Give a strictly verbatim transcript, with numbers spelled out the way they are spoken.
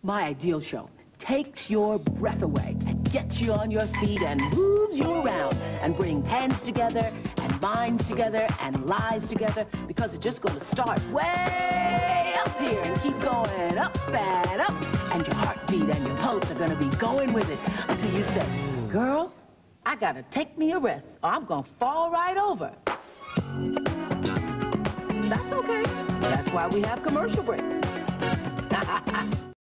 My Ideal Show takes your breath away and gets you on your feet and moves you around and brings hands together and minds together and lives together, because it's just going to start way up here and keep going up and up, and your heartbeat and your pulse are going to be going with it until you say, girl, I got to take me a rest or I'm going to fall right over. That's okay. That's why we have commercial breaks.